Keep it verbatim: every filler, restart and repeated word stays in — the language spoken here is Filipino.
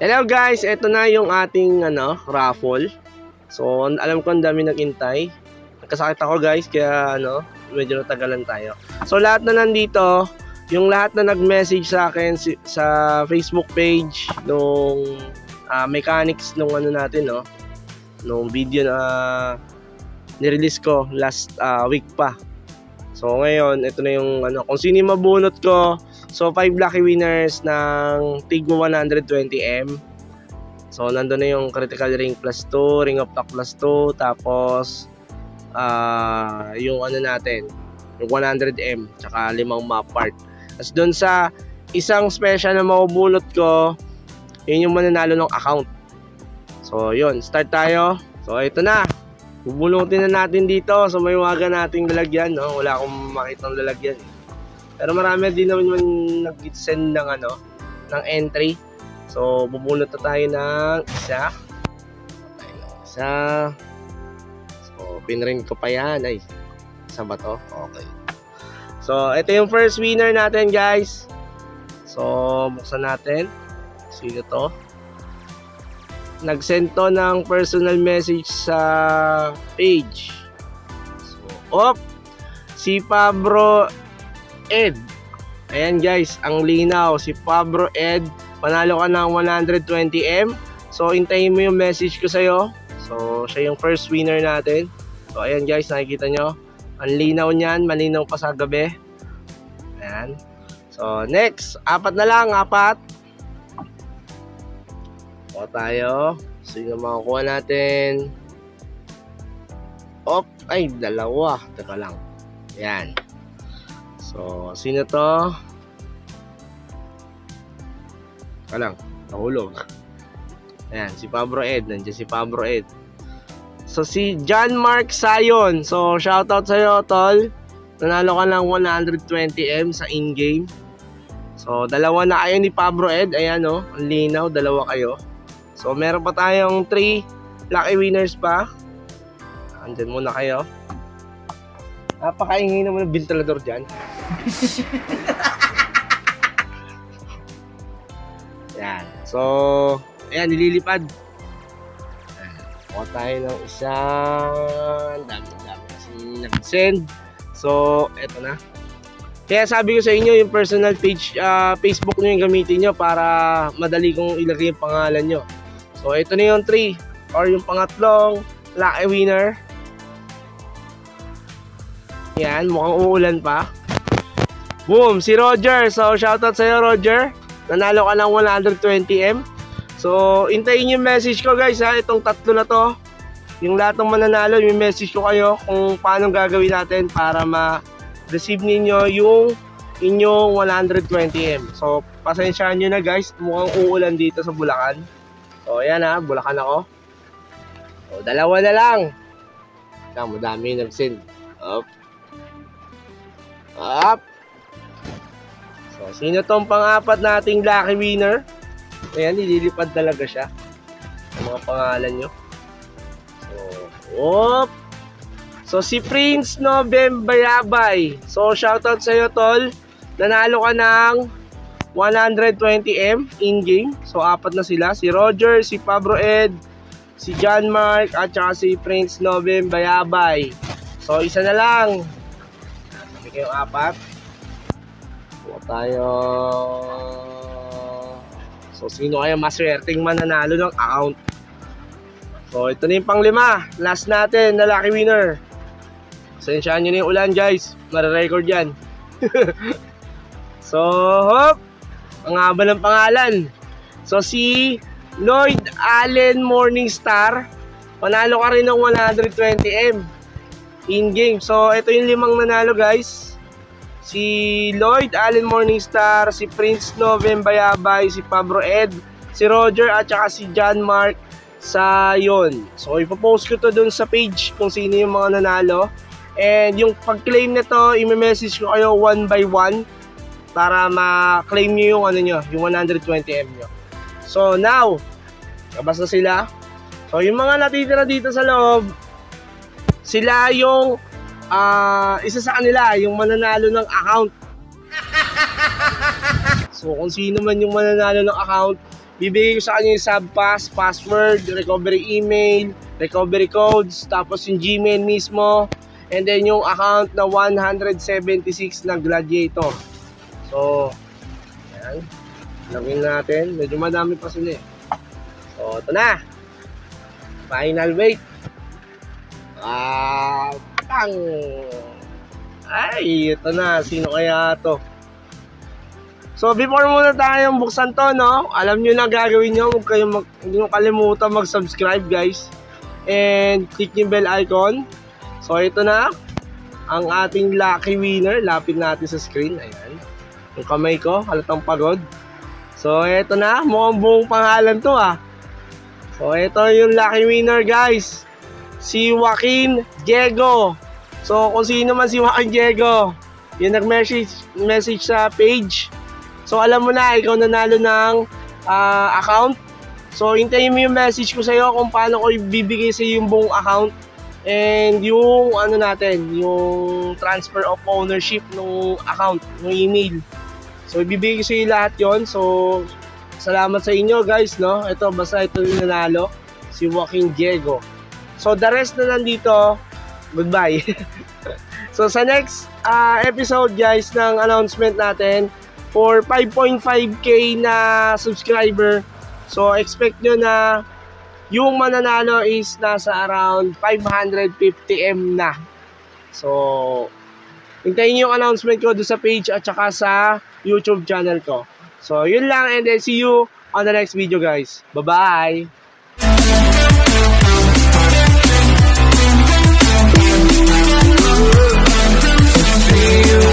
Hello guys, ito na yung ating ano, raffle. So, alam ko ang dami naghintay. Nagkasakit ako guys, kaya ano, medyo natagalan tayo. So, lahat na nandito, yung lahat na nag-message sa akin sa Facebook page nung uh, mechanics nung ano natin, no, nung video na nirelease ko last uh, week pa. So, ngayon, ito na yung ano, kung sino yung mabunot ko. So, five lucky winners ng Tigmo one twenty M. So, nandun na yung Critical Ring plus two, Ring of Talk plus two, tapos uh, yung ano natin, yung one hundred M, tsaka limang map part. Tapos dun sa isang special na mabubulot ko, yun yung mananalo ng account. So, yun, start tayo. So, ito na. Bubulutin na natin dito. So, may waga nating lalagyan, no? Wala akong makita ng lalagyan. Pero marami din naman nag-send ng ano, ng entry. So, bubunot na tayo ng isa. Tayo ng isa. So, pinrint ko pa yan. Ay, isa ba to? Okay. So, ito yung first winner natin, guys. So, buksan natin. Sino to? Nag-send to ng personal message sa page. So, op! Si Pablo Ed. Ayan guys, ang linaw. Si Pablo Ed, panalo ka ng one twenty M. So, hintayin mo yung message ko sa'yo. So, siya yung first winner natin. So, ayan guys, nakikita nyo. Ang linaw niyan, malinaw pa sa gabi. Ayan. So, next, apat na lang, apat. O tayo. Sino makakuha natin? Op, ay, dalawa. Teka lang. Ayan. So, sino to? Teka lang, nahulog. Ayan, si Pablo Ed. Nandiyan si Pablo Ed. So, si John Mark Sayon. So, shoutout sa'yo, tol. Nanalo ka ng one twenty M sa in-game. So, dalawa na kayo ni Pablo Ed. Ayan, oh. Ang linaw, dalawa kayo. So, meron pa tayong three lucky winners pa. Andyan muna kayo. Napakaingay naman ng ventilador dyan. Yan. So, ayan, nililipad. Kuha tayo ng isang dami-dami kasi nag-send. So, eto na. Kaya sabi ko sa inyo, yung personal page, uh, Facebook nyo yung gamitin nyo para madali kong ilagay yung pangalan nyo. So, ito na yung three or yung pangatlong lucky winner. Yan, mukhang uulan pa. Boom, si Roger. So, shoutout sa'yo, Roger. Nanalo ka ng one twenty M. So, hintayin yung message ko, guys, ha. Itong tatlo na to. Yung lahat ng mananalo, yung message ko kayo kung paano gagawin natin para ma-receive ninyo yung inyong one twenty M. So, pasensyaan nyo na, guys. Mukhang uulan dito sa Bulacan. So, ayan, ha. Bulacan ako. So, dalawa na lang. Yan, madami nag-send. Up. Up. So, sino tong pang-apat nating lucky winner? Ayan, nililipad talaga siya. Ang mga pangalan nyo. So, op. So, si Prince Novem Bayabay. So, shoutout sa'yo, tol. Nanalo ka ng one twenty M in-game. So, apat na sila. Si Roger, si Pablo Ed, si John Mark, at saka si Prince Novem Bayabay. So, isa na lang. Sabi kayong apat. Buwa tayo. So, sino kaya maswerteng mananalo ng account? So, ito na yung panglima. Last natin na lucky winner. Sensyaan nyo na yung ulan, guys. Mare-record yan. So, hop. Ang haba ng pangalan. So, si Lloyd Allen Morningstar. Panalo ka rin ng one twenty M in-game. So, ito yung limang nanalo, guys. Si Lloyd Allen Morningstar, si Prince Novem Bayabay, si Pablo Ed, si Roger, at saka si John Mark Sayon. So, ipopost ko to dun sa page kung sino yung mga nanalo. And yung pag-claim nito, i-message ko kayo one by one para ma-claim nyo yung ano nyo, yung one twenty M nyo. So, now, labas na sila. So, yung mga natitira dito sa loob, sila yung uh, isa sa kanila, yung mananalo ng account. So kung sino man yung mananalo ng account, bibigay ko sa kanya yung subpass, password, recovery email, recovery codes, tapos yung Gmail mismo, and then yung account na one seventy-six na gladiator. So, ayan. Lagyan natin. Medyo madami pa sila eh. So, ito na. Final weight. Ah, pang. Ay, ito na. Sino kaya to? So, before muna tayong buksan to, no? Alam nyo na gagawin nyo. Huwag kayong mag, hindi nyo kalimutan mag-subscribe, guys. And click yung bell icon. So, ito na. Ang ating lucky winner. Lapit natin sa screen. Ayan. Yung kamay ko, halatang pagod. So, ito na. Mukhang buong pangalan to, ah. So, ito yung lucky winner, guys. Si Joaquin Diego. So, kung sino man si Joaquin Diego, yung nag-message message sa page. So, alam mo na, ikaw nanalo ng uh, account. So, hintayin mo yung message ko sa'yo kung paano ko ibibigay sa'yo yung buong account. And yung, ano natin, yung transfer of ownership ng account, ng email. So, ibibigay ko sa'yo lahat yon. So, salamat sa inyo, guys, no? Ito, basta ito yung nanalo, si Joaquin Diego. So, the rest na nandito, goodbye. So, sa next uh, episode, guys, ng announcement natin, for five point five K na subscriber. So, expect nyo na yung mananalo is nasa around five hundred fifty M na. So, hintayin nyo yung announcement ko doon sa page at saka sa YouTube channel ko. So, yun lang, and then see you on the next video, guys. Bye-bye! See you.